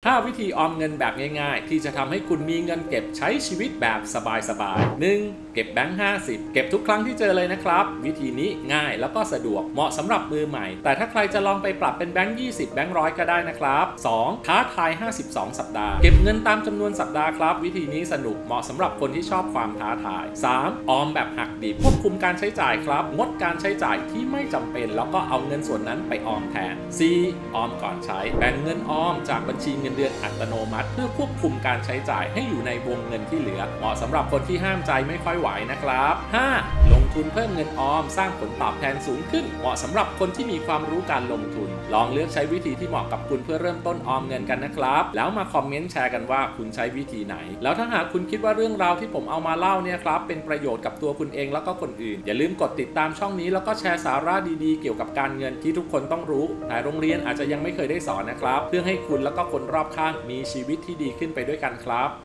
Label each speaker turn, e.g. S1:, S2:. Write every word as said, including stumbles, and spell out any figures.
S1: ห้าวิธีออมเงินแบบง่ายๆที่จะทำให้คุณมีเงินเก็บใช้ชีวิตแบบสบายๆ หนึ่ง. เก็บแบงค์ห้าสิบเก็บทุกครั้งที่เจอเลยนะครับวิธีนี้ง่ายแล้วก็สะดวกเหมาะสำหรับมือใหม่แต่ถ้าใครจะลองไปปรับเป็นแบงค์ยี่สิบแบงค์ร้อยก็ได้นะครับ สอง. ท้าทายห้าสิบสองสัปดาห์เก็บเงินตามจำนวนสัปดาห์ครับวิธีนี้สนุกเหมาะสำหรับคนที่ชอบความท้าทาย สาม. ออมแบบหักดิบควบคุมการใช้จ่ายครับงดการใช้จ่ายที่ไม่จำเป็นแล้วก็เอาเงินส่วนนั้นไปออมแทน สี่. ออมก่อนใช้แบ่งเงินออมจากบัญชีเงินเดือนอัตโนมัติเพื่อควบคุมการใช้จ่ายให้อยู่ในวงเงินที่เหลือเหมาะสำหรับคนที่ห้ามใจไม่ค่อยไหวนะครับ ห้า. ลงทุนเพิ่มเงินออมสร้างผลตอบแทนสูงขึ้นเหมาะสำหรับคนที่มีความรู้การลงทุนลองเลือกใช้วิธีที่เหมาะกับคุณเพื่อเริ่มต้นออมเงินกันนะครับแล้วมาคอมเมนต์แชร์กันว่าคุณใช้วิธีไหนแล้วถ้าหากคุณคิดว่าเรื่องราวที่ผมเอามาเล่าเนี่ยครับเป็นประโยชน์กับตัวคุณเองแล้วก็คนอื่นอย่าลืมกดติดตามช่องนี้แล้วก็แชร์สาระดีๆเกี่ยวกับการเงินที่ทุกคนต้องรู้แต่โรงเรียนอาจจะยังไม่เคยได้สอนนะครับเพื่อให้คุณแล้วก็คนรอบข้างมีชีวิตที่ดีขึ้นไปด้วยกันครับ